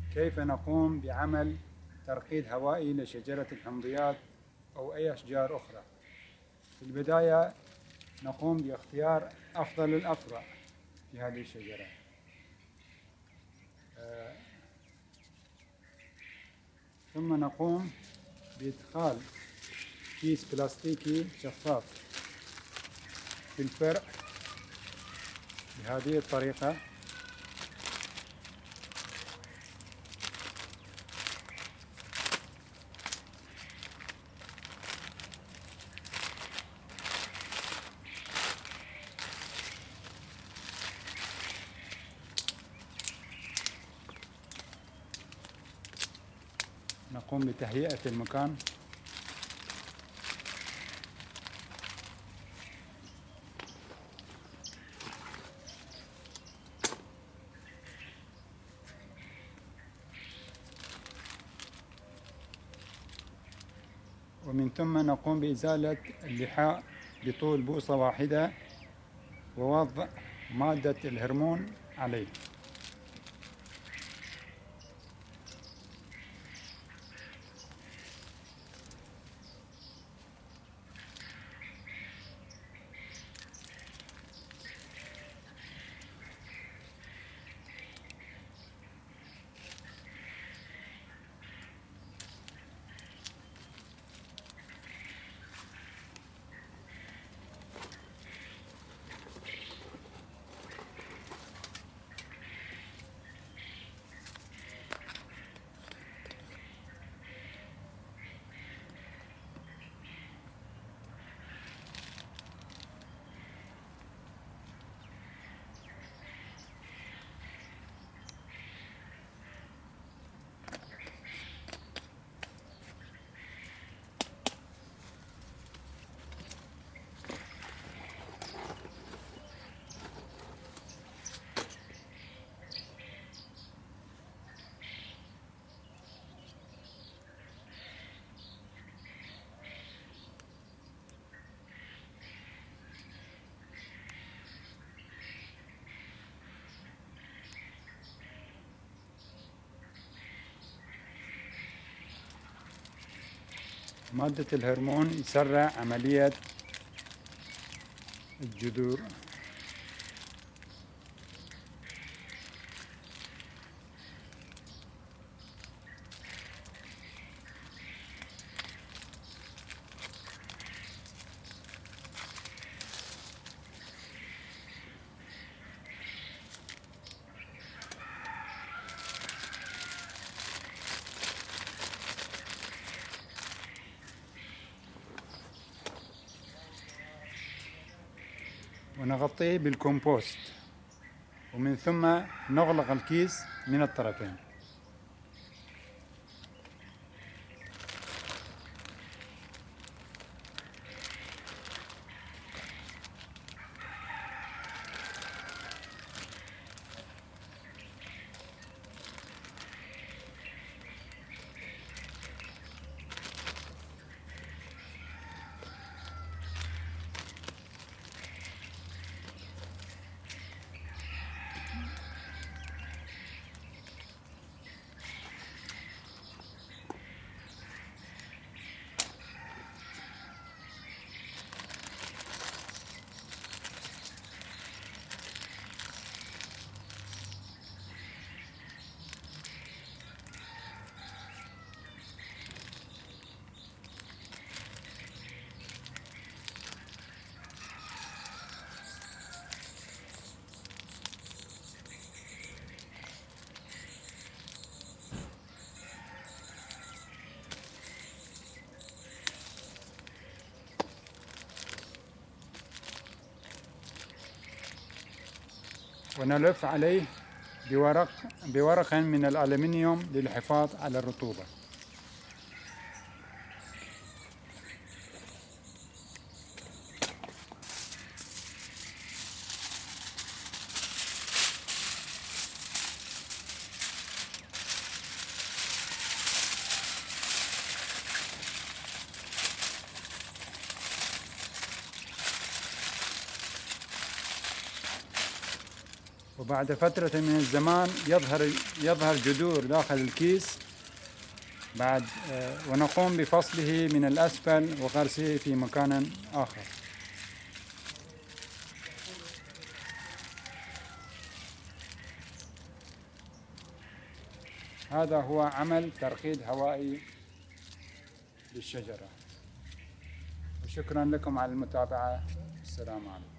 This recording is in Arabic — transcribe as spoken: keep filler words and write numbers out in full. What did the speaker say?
كيف نقوم بعمل ترقيد هوائي لشجرة الحمضيات أو أي أشجار أخرى؟ في البداية نقوم باختيار أفضل الأفرع في هذه الشجرة. آه ثم نقوم بإدخال كيس بلاستيكي شفاف في الفرع بهذه الطريقة. نقوم بتهيئة المكان. ومن ثم نقوم بإزالة اللحاء بطول بوصة واحدة ووضع مادة الهرمون عليه. مادة الهرمون يسرع عملية الجذور. ونغطيه بالكومبوست، ومن ثم نغلق الكيس من الطرفين. ونلف عليه بورق بورق من الألمنيوم للحفاظ على الرطوبة. وبعد فترة من الزمان يظهر يظهر جذور داخل الكيس بعد ونقوم بفصله من الأسفل وغرسه في مكان آخر. هذا هو عمل ترقيد هوائي للشجرة. وشكرا لكم على المتابعة. السلام عليكم.